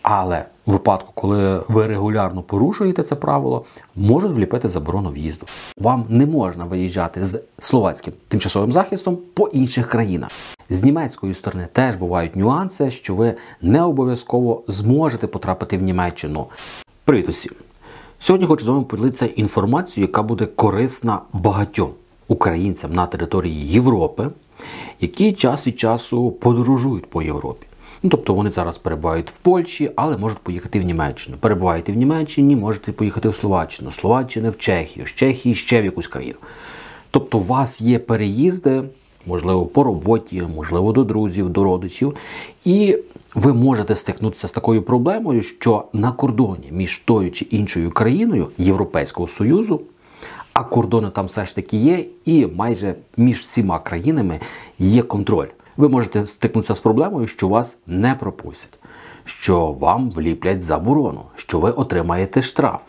Але в випадку, коли ви регулярно порушуєте це правило, можуть вліпити заборону в'їзду. Вам не можна виїжджати з словацьким тимчасовим захистом по інших країнах. З німецької сторони теж бувають нюанси, що ви не обов'язково зможете потрапити в Німеччину. Привіт усім! Сьогодні хочу з вами поділитися інформацією, яка буде корисна багатьом українцям на території Європи, які час від часу подорожують по Європі. Тобто вони зараз перебувають в Польщі, але можуть поїхати в Німеччину. Перебуваєте в Німеччині, можете поїхати в Словаччину, з Словаччини в Чехію, з Чехії ще в якусь країну. Тобто у вас є переїзди, можливо, по роботі, можливо, до друзів, до родичів. І ви можете стикнутися з такою проблемою, що на кордоні між тою чи іншою країною Європейського Союзу, а кордони там все ж таки є, і майже між всіма країнами є контроль. Ви можете стикнутися з проблемою, що вас не пропустять, що вам вліплять заборону, що ви отримаєте штраф.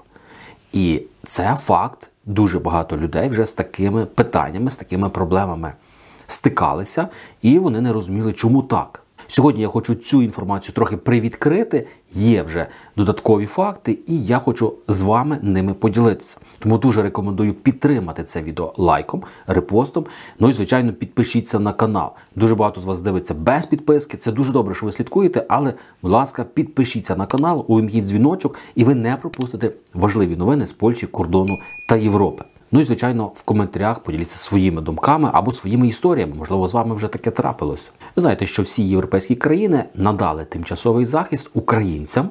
І це факт. Дуже багато людей вже з такими питаннями, з такими проблемами стикалися, і вони не розуміли, чому так. Сьогодні я хочу цю інформацію трохи привідкрити, є вже додаткові факти, і я хочу з вами ними поділитися. Тому дуже рекомендую підтримати це відео лайком, репостом, ну і, звичайно, підпишіться на канал. Дуже багато з вас дивиться без підписки, це дуже добре, що ви слідкуєте, але, будь ласка, підпишіться на канал, увімкніть дзвіночок, і ви не пропустите важливі новини з Польщі, кордону та Європи. Ну і, звичайно, в коментарях поділіться своїми думками або своїми історіями. Можливо, з вами вже таке трапилось. Ви знаєте, що всі європейські країни надали тимчасовий захист українцям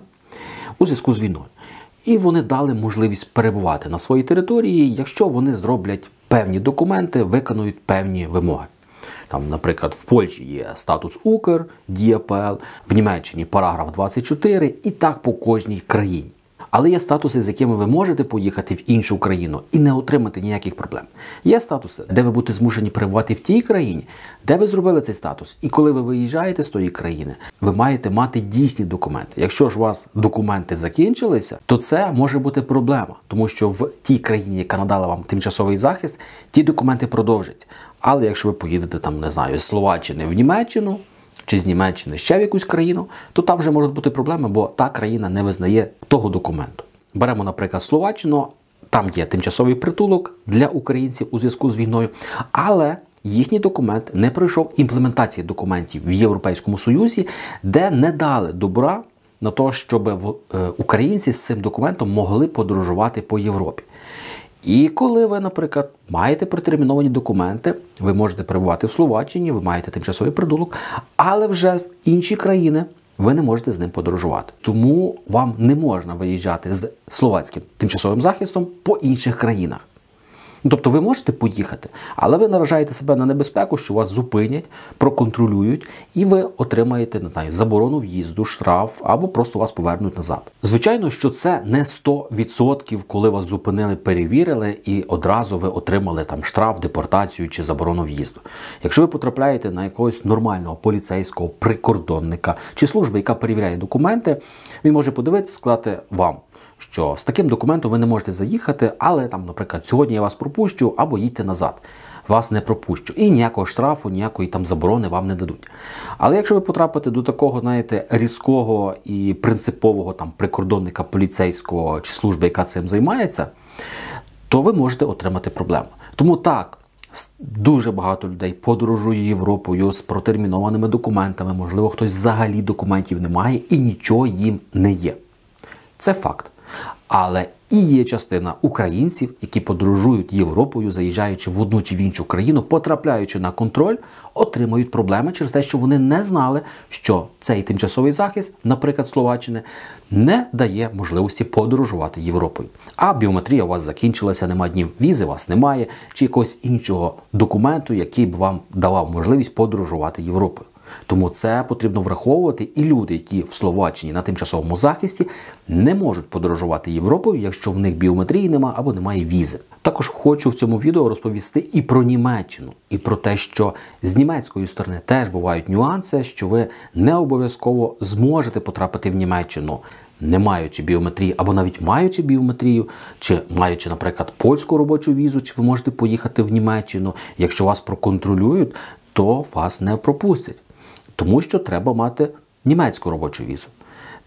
у зв'язку з війною. І вони дали можливість перебувати на своїй території, якщо вони зроблять певні документи, виконують певні вимоги. Там, наприклад, в Польщі є статус Укр, ДІАПЛ, в Німеччині параграф 24 і так по кожній країні. Але є статуси, з якими ви можете поїхати в іншу країну і не отримати ніяких проблем. Є статуси, де ви будете змушені перебувати в тій країні, де ви зробили цей статус. І коли ви виїжджаєте з тої країни, ви маєте мати дійсні документи. Якщо ж у вас документи закінчилися, то це може бути проблема. Тому що в тій країні, яка надала вам тимчасовий захист, ті документи продовжать. Але якщо ви поїдете, там, не знаю, з Словаччини в Німеччину, чи з Німеччини ще в якусь країну, то там вже можуть бути проблеми, бо та країна не визнає того документу. Беремо, наприклад, Словаччину, там є тимчасовий притулок для українців у зв'язку з війною, але їхній документ не пройшов імплементації документів в Європейському Союзі, де не дали добра на те, щоб українці з цим документом могли подорожувати по Європі. І коли ви, наприклад, маєте протерміновані документи, ви можете перебувати в Словаччині, ви маєте тимчасовий притулок, але вже в інші країни ви не можете з ним подорожувати. Тому вам не можна виїжджати з словацьким тимчасовим захистом по інших країнах. Тобто ви можете поїхати, але ви наражаєте себе на небезпеку, що вас зупинять, проконтролюють, і ви отримаєте, не знаю, заборону в'їзду, штраф, або просто вас повернуть назад. Звичайно, що це не 100%, коли вас зупинили, перевірили, і одразу ви отримали там штраф, депортацію чи заборону в'їзду. Якщо ви потрапляєте на якогось нормального поліцейського, прикордонника чи служби, яка перевіряє документи, він може подивитися, сказати вам, що з таким документом ви не можете заїхати, але там, наприклад, сьогодні я вас пропущу або їдьте назад. Вас не пропущу. І ніякого штрафу, ніякої там заборони вам не дадуть. Але якщо ви потрапите до такого, знаєте, різкого і принципового там прикордонника, поліцейського чи служби, яка цим займається, то ви можете отримати проблему. Тому так, дуже багато людей подорожує Європою з протермінованими документами, можливо, хтось взагалі документів не має і нічого їм не є. Це факт. Але і є частина українців, які подорожують Європою, заїжджаючи в одну чи в іншу країну, потрапляючи на контроль, отримують проблеми через те, що вони не знали, що цей тимчасовий захист, наприклад, Словаччини, не дає можливості подорожувати Європою. А біометрія у вас закінчилася, нема днів візи, у вас немає, чи якогось іншого документу, який б вам давав можливість подорожувати Європою. Тому це потрібно враховувати, і люди, які в Словаччині на тимчасовому захисті, не можуть подорожувати Європою, якщо в них біометрії немає або немає візи. Також хочу в цьому відео розповісти і про Німеччину, і про те, що з німецької сторони теж бувають нюанси, що ви не обов'язково зможете потрапити в Німеччину, не маючи біометрії, або навіть маючи біометрію, чи маючи, наприклад, польську робочу візу, чи ви можете поїхати в Німеччину. Якщо вас проконтролюють, то вас не пропустять. Тому що треба мати німецьку робочу візу.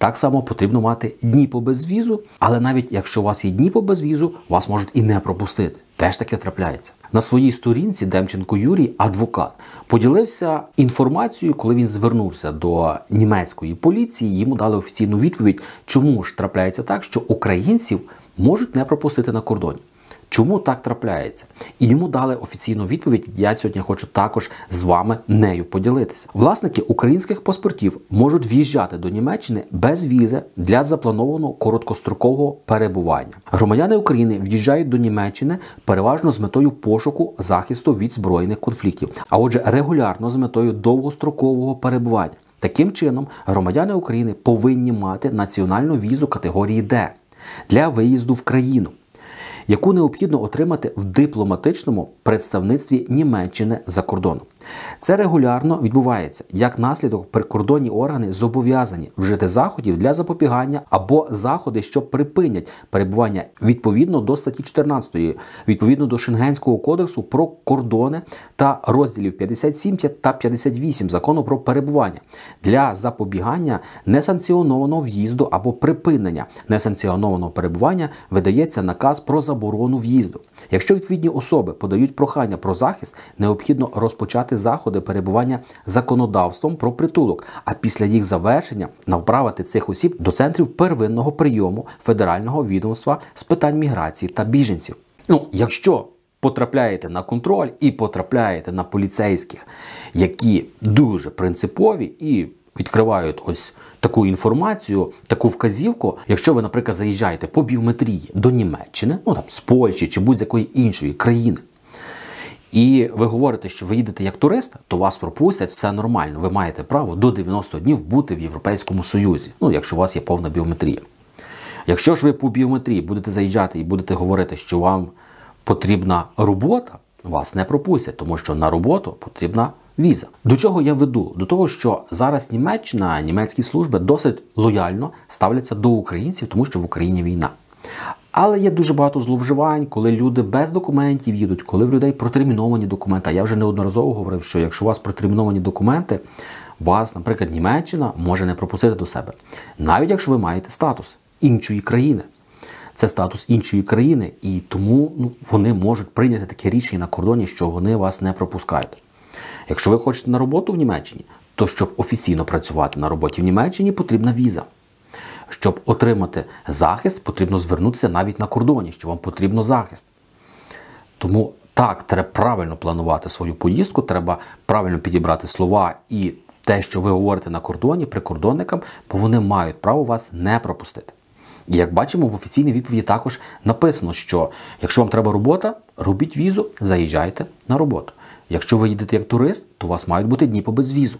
Так само потрібно мати дні по безвізу, але навіть якщо у вас є дні по безвізу, вас можуть і не пропустити. Теж таке трапляється. На своїй сторінці Демченко Юрій, адвокат, поділився інформацією, коли він звернувся до німецької поліції, йому дали офіційну відповідь, чому ж трапляється так, що українців можуть не пропустити на кордоні. Чому так трапляється? І йому дали офіційну відповідь, я сьогодні хочу також з вами нею поділитися. Власники українських паспортів можуть в'їжджати до Німеччини без візи для запланованого короткострокового перебування. Громадяни України в'їжджають до Німеччини переважно з метою пошуку захисту від збройних конфліктів, а отже регулярно з метою довгострокового перебування. Таким чином, громадяни України повинні мати національну візу категорії Д для виїзду в країну, яку необхідно отримати в дипломатичному представництві Німеччини за кордоном. Це регулярно відбувається. Як наслідок, прикордонні органи зобов'язані вжити заходів для запобігання або заходи, що припинять перебування відповідно до статті 14, відповідно до Шенгенського кодексу про кордони та розділів 57 та 58 Закону про перебування для запобігання несанкціонованого в'їзду або припинення несанкціонованого перебування видається наказ про заборону в'їзду. Якщо відповідні особи подають прохання про захист, необхідно розпочати заходи перебування законодавством про притулок, а після їх завершення направити цих осіб до центрів первинного прийому Федерального відомства з питань міграції та біженців. Якщо потрапляєте на контроль і потрапляєте на поліцейських, які дуже принципові і відкривають ось таку інформацію, таку вказівку, якщо ви, наприклад, заїжджаєте по біометрії до Німеччини, з Польщі чи будь-якої іншої країни, і ви говорите, що ви їдете як турист, то вас пропустять, все нормально. Ви маєте право до 90 днів бути в Європейському Союзі, якщо у вас є повна біометрія. Якщо ж ви по біометрії будете заїжджати і будете говорити, що вам потрібна робота, вас не пропустять, тому що на роботу потрібна віза. До чого я веду? До того, що зараз Німеччина, німецькі служби досить лояльно ставляться до українців, тому що в Україні війна. Але є дуже багато зловживань, коли люди без документів їдуть, коли в людей протерміновані документи. Я вже неодноразово говорив, що якщо у вас протерміновані документи, вас, наприклад, Німеччина може не пропустити до себе. Навіть якщо ви маєте статус іншої країни. Це статус іншої країни, і тому вони можуть прийняти таке рішення на кордоні, що вони вас не пропускають. Якщо ви хочете на роботу в Німеччині, то щоб офіційно працювати на роботі в Німеччині, потрібна віза. Щоб отримати захист, потрібно звернутися навіть на кордоні, що вам потрібно захист. Тому так, треба правильно планувати свою поїздку, треба правильно підібрати слова і те, що ви говорите на кордоні, прикордонникам, бо вони мають право вас не пропустити. І як бачимо, в офіційній відповіді також написано, що якщо вам треба робота, робіть візу, заїжджайте на роботу. Якщо ви їдете як турист, то у вас мають бути дні по безвізу.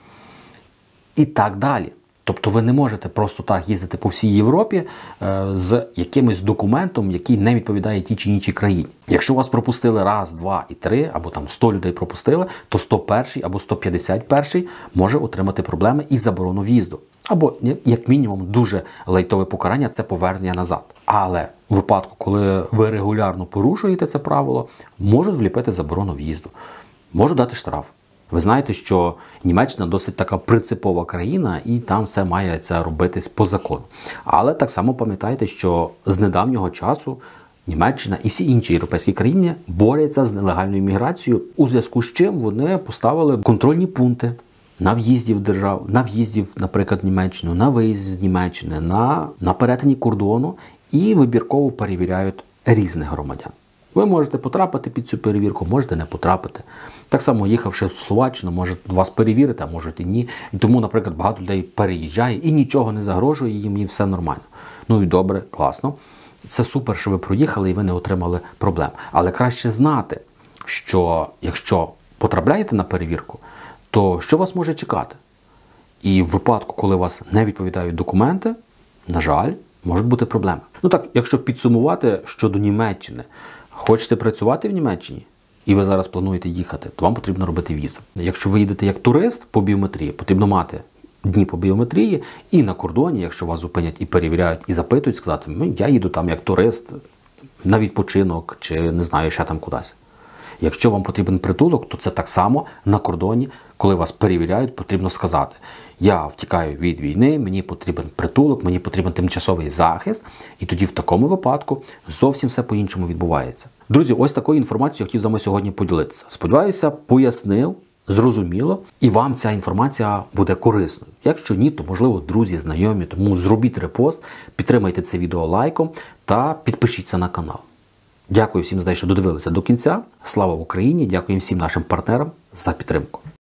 І так далі. Тобто ви не можете просто так їздити по всій Європі з якимось документом, який не відповідає тій чи іншій країні. Якщо вас пропустили раз, два і три, або там 100 людей пропустили, то 101 або 151 може отримати проблеми і заборону в'їзду. Або, як мінімум, дуже лайтове покарання – це повернення назад. Але у випадку, коли ви регулярно порушуєте це правило, можуть вліпити заборону в'їзду, можуть дати штраф. Ви знаєте, що Німеччина досить така принципова країна, і там все має це робитись по закону. Але так само пам'ятайте, що з недавнього часу Німеччина і всі інші європейські країни борються з нелегальною міграцією, у зв'язку з чим вони поставили контрольні пункти на в'їзді в державу, на в'їзді, наприклад, в Німеччину, на виїзді з Німеччини, на перетині кордону і вибірково перевіряють різних громадян. Ви можете потрапити під цю перевірку, можете не потрапити. Так само, їхавши в Словаччину, можуть вас перевірити, а можуть і ні. І тому, наприклад, багато людей переїжджає і нічого не загрожує їм, і все нормально. І добре, класно. Це супер, що ви проїхали і ви не отримали проблем. Але краще знати, що якщо потрапляєте на перевірку, то що вас може чекати? І в випадку, коли у вас не відповідають документи, на жаль, можуть бути проблеми. Якщо підсумувати щодо Німеччини, хочете працювати в Німеччині, і ви зараз плануєте їхати, то вам потрібно робити візу. Якщо ви їдете як турист по біометрії, потрібно мати дні по біометрії, і на кордоні, якщо вас зупинять і перевіряють, і запитують, сказати, я їду там як турист на відпочинок, чи не знаю, ще там кудись. Якщо вам потрібен притулок, то це так само на кордоні, коли вас перевіряють, потрібно сказати: я втікаю від війни, мені потрібен притулок, мені потрібен тимчасовий захист. І тоді в такому випадку зовсім все по-іншому відбувається. Друзі, ось такою інформацією я хотів з вами сьогодні поділитися. Сподіваюся, пояснив, зрозуміло, і вам ця інформація буде корисною. Якщо ні, то, можливо, друзі, знайомі, тому зробіть репост, підтримайте це відео лайком та підпишіться на канал. Дякую всім за те, що додивилися до кінця. Слава Україні! Дякую всім нашим партнерам за підтримку.